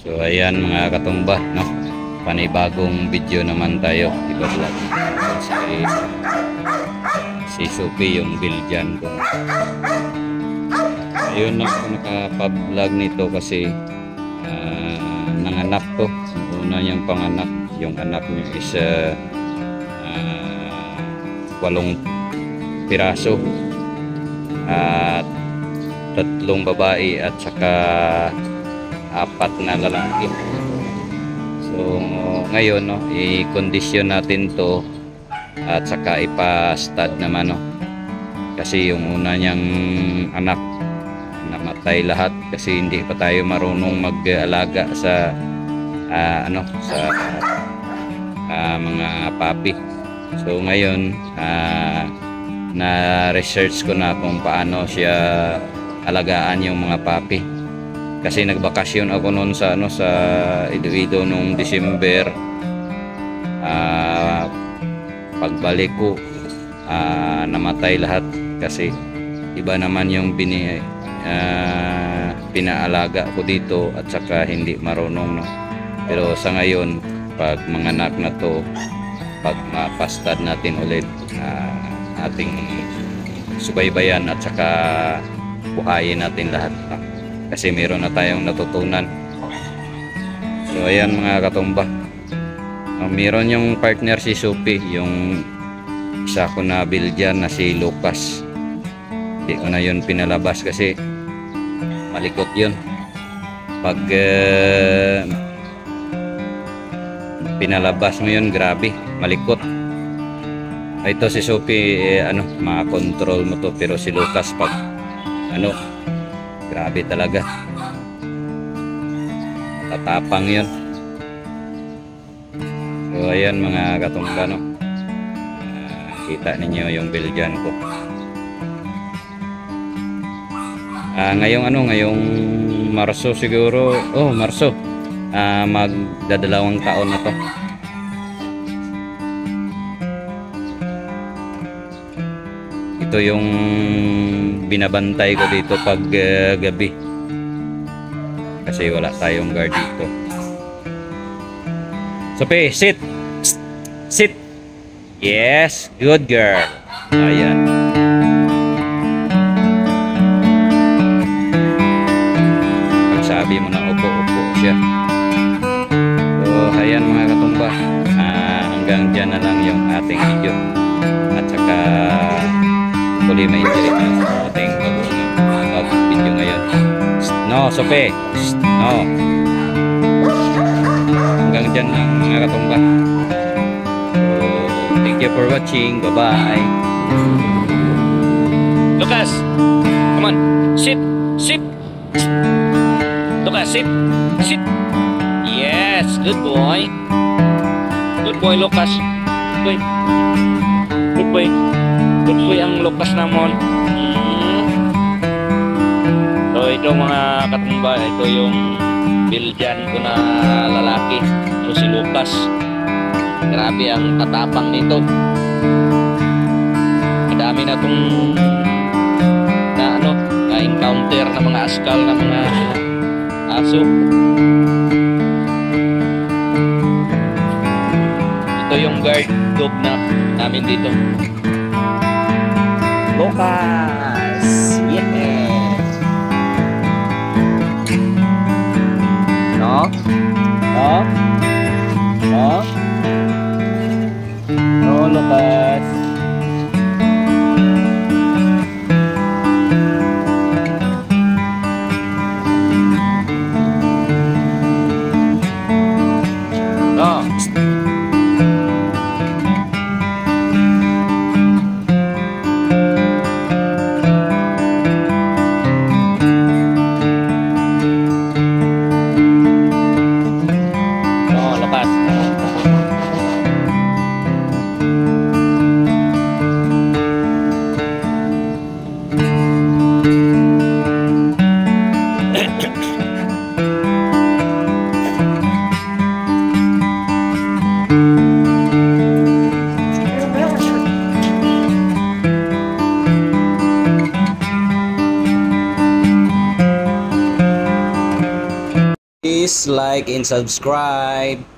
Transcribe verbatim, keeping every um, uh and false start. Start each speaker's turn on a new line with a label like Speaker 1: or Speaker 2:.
Speaker 1: So ayan mga katumba, no? Panibagong video naman tayo, iba vlog. Si, si Sophie yung Belgian ko. Ayun na ako nakapag-vlog nito kasi uh, nanganak to. Una niyang panganak, yung anak niya is uh, uh, walong piraso at tatlong babae at saka apat na lalaki. So ngayon, no, i-condition natin to at saka ipa-stud naman, no, kasi yung una niyang anak namatay lahat kasi hindi pa tayo marunong mag-alaga sa uh, ano sa uh, mga papi. So ngayon uh, na research ko na kung paano siya alagaan yung mga papi. Kasi nagbakasyon ako noon sa ano sa Iloilo nung December. Uh, pagbalik ko uh, namatay lahat kasi iba naman yung bini uh, pinaalaga ko dito at saka hindi marunong, no. Pero sa ngayon pag manganak na to, pag mapastad natin ulit, uh, ating subaybayan at saka buhayin natin lahat, no? Kasi meron na tayong natutunan. So ayan mga katumba, uh, meron yung partner si Sophie, yung isa ko na Belgian na si Lucas. Hindi ko na yun pinalabas kasi malikot yun. Pag uh, pinalabas mo yun, grabe malikot. Ito si Sophie, eh, ano, makakontrol mo to, pero si Lucas pag ano, grabe talaga, tatapang yun. So ayan mga katumba, no, uh, kita ninyo yung Belgian ko. Uh, ngayong ano, ngayong Marso siguro, oh Marso, uh, magdadalawang taon na to. Ito yung binabantay ko dito pag uh, gabi kasi wala tayong guard dito. Sophie, sit. Sit. Yes, good girl. Ayan. Pag sabi mo na upo, upo siya. So ayan mga katumba, uh, hanggang dyan na lang yung ating video at saka huli may injury na sa ating pag video ngayon. No, Sophie. No. Hanggang dyan lang mga katumba. So, thank you for watching. Bye-bye.
Speaker 2: Lucas, come on. Sit. Sit. Lucas, sit. Sit. Yes, good boy. Good boy, Lucas. Good boy. Good boy. Good boy ang Lucas namon. Hmm. So ito mga katumba, ito yung Belgian ko na lalaki. Ito si Lucas. Grabe ang tatapang nito. Madami na itong na ano, na encounter na mga askal na mga aso. Ito yung guard dog na namin dito. Lucas, yeah. No, no, no, no, Lucas. No.
Speaker 1: Please like and subscribe.